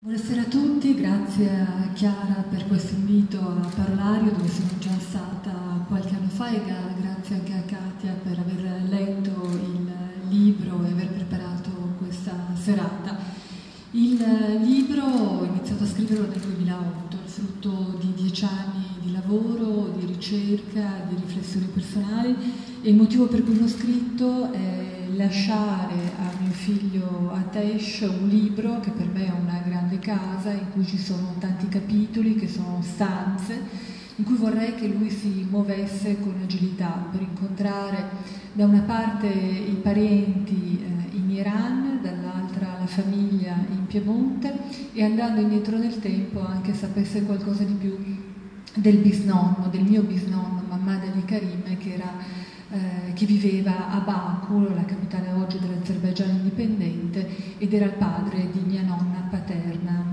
Buonasera a tutti, grazie a Chiara per questo invito a Parolario, dove sono già stata qualche anno fa, e grazie anche a Katia per aver letto il libro e aver preparato questa serata. Il libro ho iniziato a scriverlo nel 2008, il frutto di 10 anni di lavoro, di ricerca, di riflessioni personali, e il motivo per cui l'ho scritto è lasciare a mio figlio Atesh un libro che per me è una grande casa, in cui ci sono tanti capitoli, che sono stanze, in cui vorrei che lui si muovesse con agilità per incontrare da una parte i parenti in Iran, dall'altra la famiglia in Piemonte, e andando indietro nel tempo anche sapesse qualcosa di più del bisnonno, del mio bisnonno Mamad Ali Karim, che viveva a Baku, la capitale oggi dell'Azerbaigian indipendente, ed era il padre di mia nonna paterna